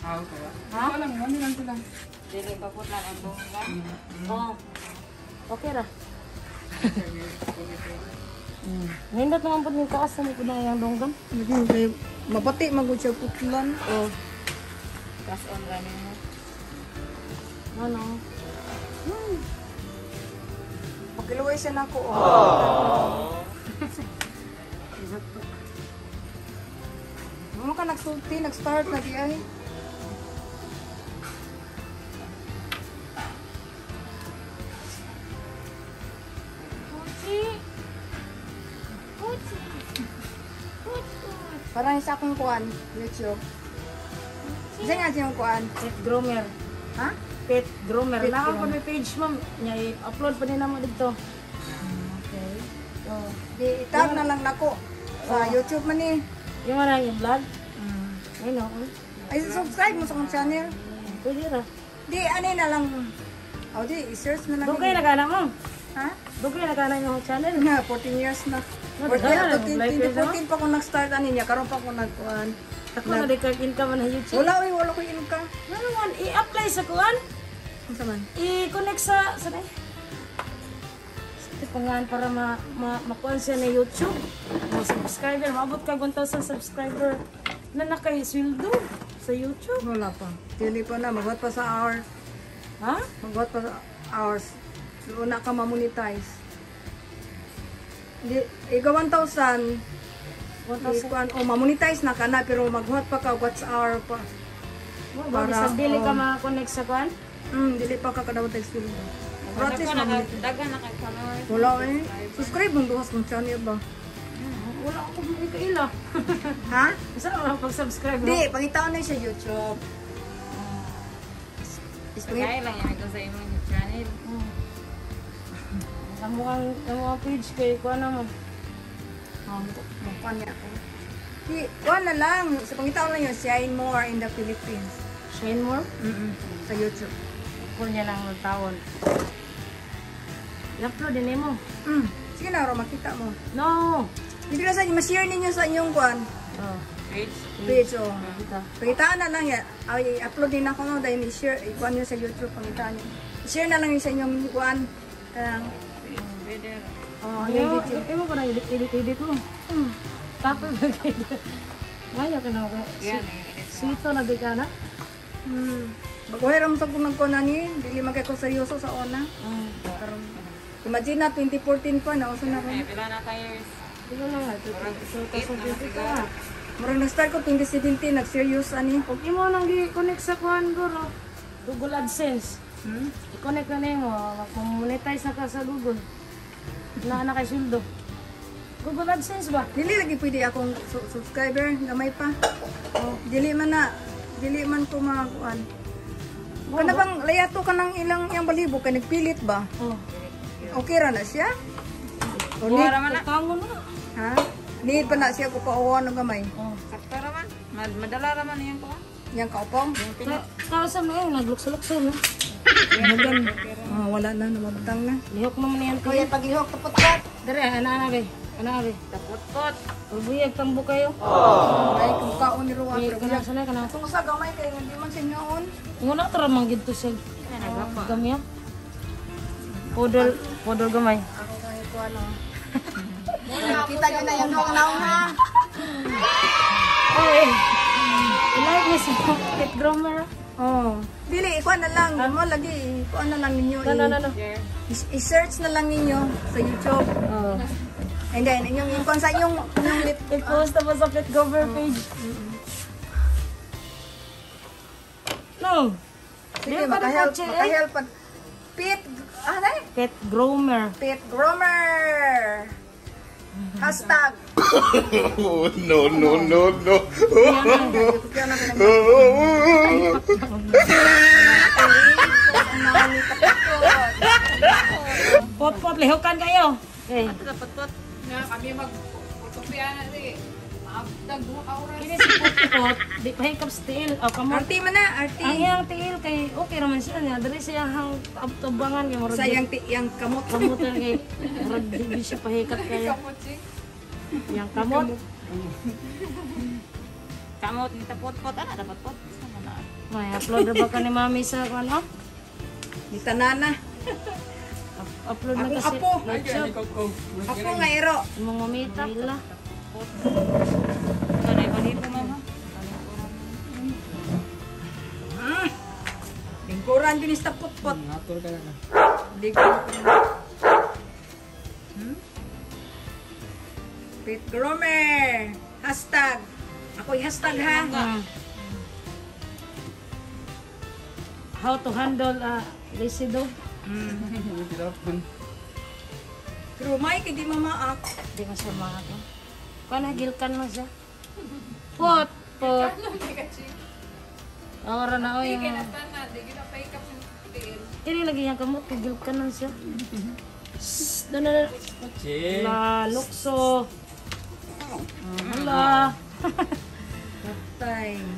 Ha? Alam mo, ano lang sila. Dili pa po lang ang dunggan. Oo. Okay ra. Nindot naman po yung taas na po na yung dunggan. Hindi, mapati magod siya putlan. Oo. Pass on running mo. Ano? Pakiluway siya na ako. Ano ka nagsulti, nag-start na di ay? Parang isa akong kuan, YouTube. Isa nga siyang kuan. Pet groomer. Ha? Pet groomer. Pet Naka groomer. pa may page ma'am. I-upload pa din naman dito. Okay. So, Di itag na lang nako sa YouTube man eh. yung ano yung vlog. Ayun o. Ay, subscribe mo sa akong channel. Pwede ra. Di, ano na lang. O, di, i-search na lang. Doon kayo nagana mo. Ha? Doon kayo nagana yung channel. Na, 14 years na. Nagana, like years na? 2014 pa ako nag-start ano niya. Karoon pa ako nag-kuhan. Ako na di ka-income na YouTube. Wala ko income. Ano man, i-apply sa kuan. Ano sa man? I-connect sa pangan para makuha siya na YouTube. Mga subscriber, maabot ka 1,000 subscriber na nakaisweldo sa YouTube. Wala pa. Dili pa na. Magwat pa sa hours. Ha? Magwat pa sa hours. Una ka ma-monetize. Di, ikaw 1,000. 1,000. O, ma-monetize na ka na. Pero magwat pa ka. What's hour pa. Para sa dili ka ma-connect sa kuan? Dili pa ka kadawat experience. Pero at least ma-monetize. Dagan na kay followers. Wala eh. Subscribe mong duhas ng channel ba? Wala ako mga kaila. Ha? Isa lang pag-subscribe. Di, pangitaon na siya YouTube. Kaya lang yan ito sa imong channel. Ang mukhang page kay kuan naman. Magpan niya ako. Di, kuha na lang. Sa pangitaon na yun, Shine More in the Philippines. Shane Moore. Sa YouTube. Kung niya lang ng tawon. I-upload din mo. Sige na, Ro, makita mo. No! Hindi na sa inyo, ma-share ninyo sa inyong kuan. Oh. Page, oh. Kita. Pangitaan na lang yan. Ay, upload din ako no, dahil i-share, ikuan nyo sa YouTube, pangitaan nyo. I-share na lang yun sa inyong kuan. Oh, ayaw ko na edit mo. Tapos nag-edit. Ayaw ka na ako. Sweeto na di ka na? Baguhiram sa kung nagkuhan na ni, dili magkay ko seryoso sa ona. Karon. Imagine na, 2014 pa, nauso na ko. Pila na kayo. Ito na nga. So, kasabit ka. Marang nag-start ko 2017, nag-serious ani. Huwag mo nang i-connect sa kuhan, Goro. Google AdSense. I-connect na mo. Monetize na ka sa Google. Na kay Suldo. Google AdSense ba? Dili lagi pwede akong subscriber, gamay pa. Dili man ko makakuan. Kana bang layato ka ng ilang yang balibo kay nagpilit ba? Okay ra na siya? O ni, Wala man na. Tango na. ha? Need pa na siya ko pauwan ng gamay. Sakto raman. Madala raman yan ko. Yang kaupong. Kausap na yun, naglukso-lukso, no? Hagan. Wala na, namabutang na. Lihok naman yan. Kuya, pag-ihok, tapot-tapot. Dari, ana be. Tapot-pot. Ubuyag tambo kayo. Ay, kung kaon ni Ruwa. Ay, kanang sanay ka na. Kung sa gamay kayo, hindi man siya noon. Nguna tara manggid to siya. Gamay. Podol gamay. Ako kayo ko ano. Kita nyo na yung naong ha. Ay, ilike niya si Pet Groomer. Oh. Dili, ikuha na lang. Mo lagi, ikuha na lang ninyo. No. I-search na lang ninyo sa YouTube. Oh. And then, inyong ikuha sa inyong lip. I-post na sa Pet Groomer page. No. Sige, makahelp. Pet, Pet Groomer. Pet Groomer. Hashtag. No. Kaya na pinag- Pot, lihukan kayo. Okay. Tapot-pot. Nga kami mag-utopia na sige. Maabdag mo ka oras. Kini si Pot, di pahikap still. Oh, kamot. Arti man na, arti. Ang iyang tiil kay okay raman siya niya. Dari siya hang abtubangan kay murag. Sayang yang kamot. Kamutan kay murag di siya pahikat kayo. Yang kamot. Kamot ni tapot-pot. Ano tapot-pot? Sama na. May upload na ba ka ni Mami sa ano? Di tanana. Upload na Akong kasi. apo. YouTube. Ako nga iro. Mga mamita. Wala. Kanay balibo mama. Lingkuran din sa putpot. Ngatur ka na. Pit Gromer. Hashtag. Ako'y hashtag ha. How to handle lazy dog. Pero may kaya di mamaak. Di masama ako. Kung gilkan mo siya. Pot. Pot. Awara na o yung... Kinatanan, di ginapahikap ng tiil. Kini lagi yung kamot. Gilkan na siya. Shhh. Doon na. Chill. La. Lukso. Hala. Tay.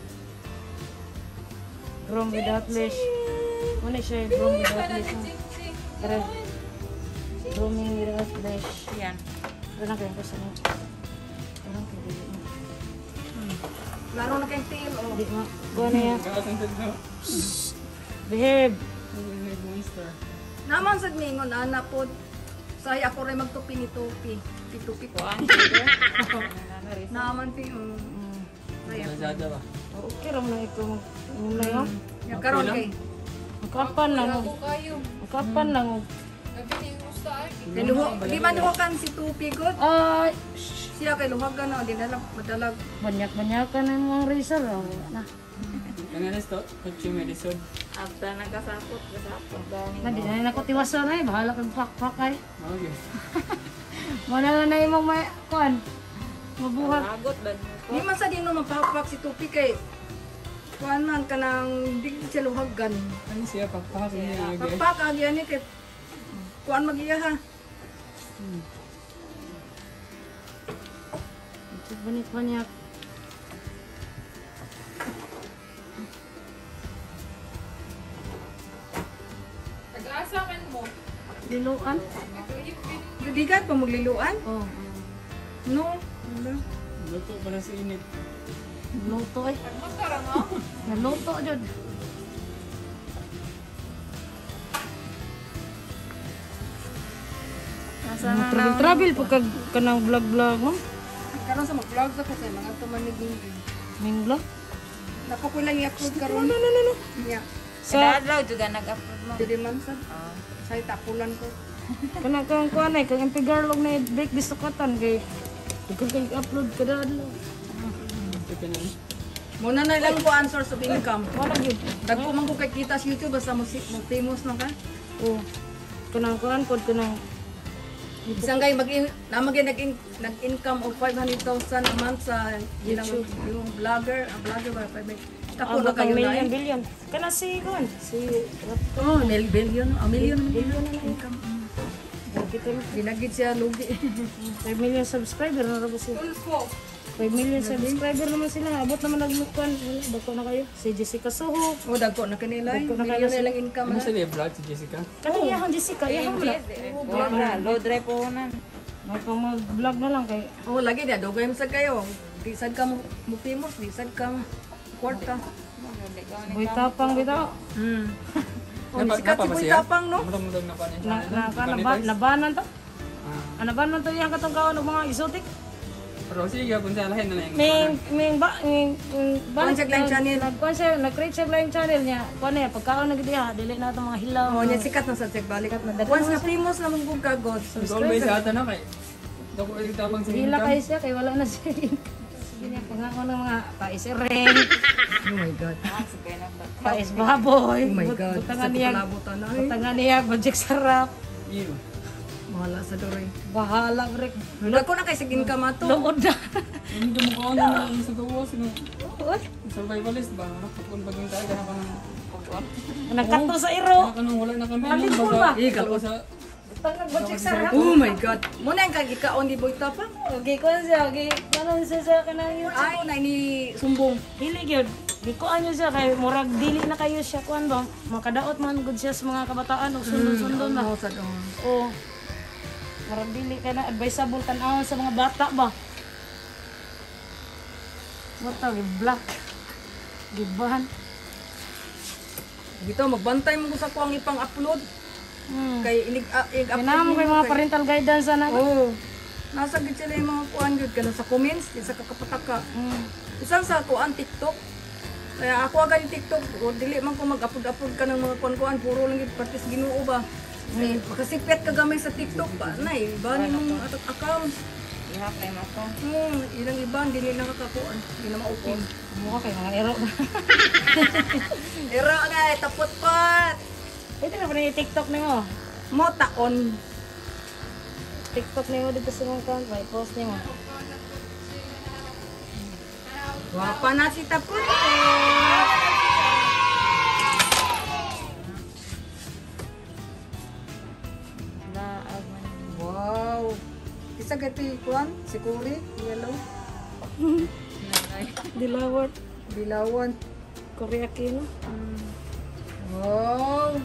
From without leash. Ano siya yung from without leash? Kare. Roaming without leash. Yan. Ano kaya ko sa mga? Ano kaya dili mo? Laro na kayong tail. Oh. Di mo. Kuha na yan. Kakasantad na. Behave. Monster. Naman sa mingon, ana po. Say ako rin magtupi ni Tupi. Pitupi ko. Naman ti. Say ako. Lazada ba? Okay ram na ito. Muna yun. Yung karon kay. Magkapan lang. Ako kayo. Magkapan lang. Gabi ni Musta ay. Kay di man luhakan si Tupi good. Ay. Siya kay luhagan na di dalag madalag. Banyak-banyakan na yung mga razor. Na. Kanalas to? Kutsi may lisod. After nagkasapot, kasapot. Na di na ako tiwasan na eh. Bahala kang pak-pak ay. Okay. Wala na yung mga kuan. Mabuhat. Agot ba? Di man sa di no mapapak si Tupi kay. Kuan man kanang di siya luhagan. Ano siya? Pagpahas niya. Pagpak agyan ni kay. Kuan magiya ha. Banyak-banyak. Nag-asa man mo. Liluan. Bigat pa magliluan? Oh. No. Luto pa na sa init. Luto eh. Magkarang no? Naluto dyan. Travel pagka kanang vlog-vlog mo. Karon sa mag-vlog sa kasi mga tumanig Ming vlog. Nakakulang i-upload karon. No. Yeah. Sa Adlaw juga nag-upload mo. Dili man sa. Say tapulan ko. kanang kang kuan ay kang impigarlog na bake disukatan kay dugay kay upload kada adlaw. Ito ka na. Muna na lang ko answer sa income. Wala gyud. Dagko man ko kay kita sa YouTube basta mo famous na ka. Oh. Kanang kuan pod kanang Isang guy namagay nag-income of 500,000 a month sa YouTube. yung vlogger, vlogger ba 5 Tako abot na kayo ang na million eh. billion. Kana si kuan si Oh, billion, million billion na income. kita Ginagid siya lugi. 5 million subscriber na ba siya? 5 million subscriber naman sila. Abot naman nagmukuan. Wala, dako na kayo. Si Jessica Soho. Oh, dagko na kanila. Dagko na Million kanila na lang income Ano na. sa liya vlog si Jessica? Kanang iyahang Jessica. Iyahang wala. Wala, low drive po na. May pang mag-vlog na lang kay. Oh, lagi na dugay mo sa kayo. Di sad ka mo famous, di sad ka kwarta. Boy tapang bitaw. Oh, sikat si Boy Tapang, no? Mudag na pa niya. Nabanan to. Nabanan to iyang katong kaon ng mga exotic. Pero sige, kung sa lahin na lang. Kuan siya lang channel. Nagkuan siya, nag-create siya lang channel niya. Kuan niya, pagkaon na gid diha, dili na itong mga hilaw. Oh, niya sikat na sa check balik. Once na famous na mong kagod. Always sa ata na kay. Dako ay tabang sa Hila income. kayo siya, kay wala na siya. Sige niya, pangako ng mga paisiren, Oh my God. pais baboy. Oh my God. Butangan Sa niya, palabutan na. butangan niya, budget sarap. Iyo. Mahala sa doray. Bahala, brek. Dagko na kay sa income ato. Lood na. Hindi mo ko ano sa gawas no. Uy, Survivalist ba? Nakapun baging tayo na ka ng pagkuan. nagkanto sa iro. Kanang wala na kami Malit nung po ba? baga. Ikaw sa Butangan budget sarap. Oh my God. Muna yung kagikaon di Boy Tapang. Okay, kuan siya, okay. Kanon siya sa kanang yun. Ay, na ni sumbong. Dili gyud. Di ko anyo siya kay murag dili na kayo siya kuan ba. Makadaot man gud siya sa mga kabataan ug sundon-sundon na. Oh, sa doon. Oh. Murag dili kay na advisable tan-awon sa mga bata ba. Mata gi black. Gibahan. Dito magbantay mo sa kuang ipang-upload. Kay i-upload Kailangan mo kayo mga parental guidance na. Oo. Nasa gid sila yung mga kuan gyud kana sa comments, di sa kakapataka. Isang sa kuan TikTok. Kaya ako agad yung TikTok, o dili man ko mag-upload ka ng mga kuan-kuan, puro lang yung partis Ginoo ba. Makasipet ka gamay sa TikTok ba? Nay, iba ni mong account. I-hack mo ko. Ilang iba, dili na kakakuan. Hindi na ma-open. Mukha kayo mga ero na. Ira nga, tapot-pot! Ito na pa na yung TikTok na mo. Mo taon. TikTok na mo dito sa mga account. May post niyo mo. Wapa na si tapot-pot! Wow! Isa gati kuan, sikuri, yellow. Dilawat. Bilawan. Korea kino. Wow!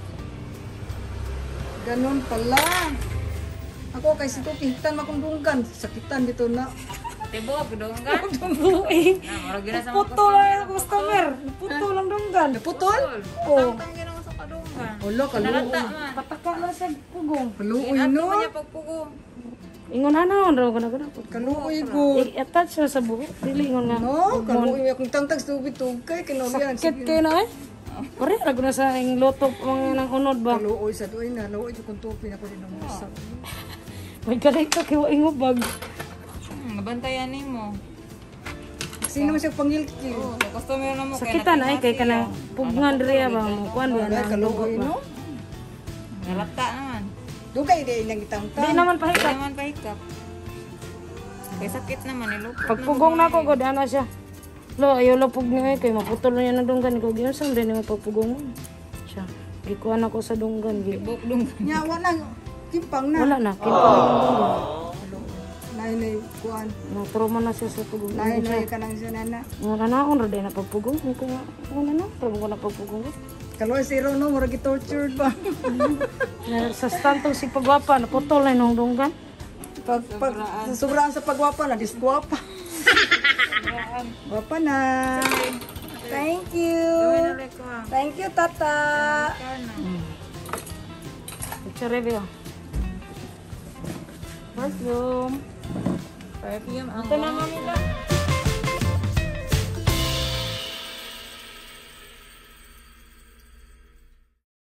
Ganon pala. Ako kay si Tukitan makundunggan. Sakitan dito na. Tibok, donggan. Uy. Na, marag gina sa mga Puto lang yung customer. Puto lang donggan. Naputol? Oo. Tang ginawa sa kadonggan. Wala, Nalata kaluoy. man. Pataka lang sa kugong. Kaluoy Inato no? man niya pagpugo. Ingon na raw ko na ko. Kaluoy good. I-attach mo sa buhok. Dili ingon nga. No, kaluoy. Akong tangtag sa tubig-tugkay. Kinaulian. Sakit kayo na eh. Pare, lago na sa ing lotop mga nang unod ba? Kaluoy sa doon na. Kaluoy kung tupin ako din ng musa. May galing ka kiwa ingubag. Nabantayan ni mo. Sino mo siya pangilki? Oh, customer na mo. Sakitan ay kay kanang pugngan diri ba mo kuan ba Ay, na kaluoy no? Nalata naman. Dugay din nang Di itangtang. naman Hindi pahikap. naman pahikap. Kay sakit naman ni Lupo. Pagpugong na ko, gud ana siya. Lo, ayaw lang pug niya kay maputol na yan ang dunggan ko. Giyon sang din yung pagpugong mo. Siya. Gikuan ako sa dunggan. Tibok donggan. Nya, wala. Timpang na. Wala na, kinpa yung dunggan. Nahinay kuan. Natroma na siya sa pugong. Nahinay ka nang siya nana. Nga kanaon ra din na pagpugong. Nga ko nga, ano na, tramo ko na pagpugong. Kaluoy si Rono, murag tortured ba? Sa stantong si pagwapa, naputol na yung dunggan. Pag sobraan sa pagwapa na, disgwapa. Gwapa na. Thank you. Thank you, tata. Picture review. Perfume. Perfume ang Ito na, mami lang.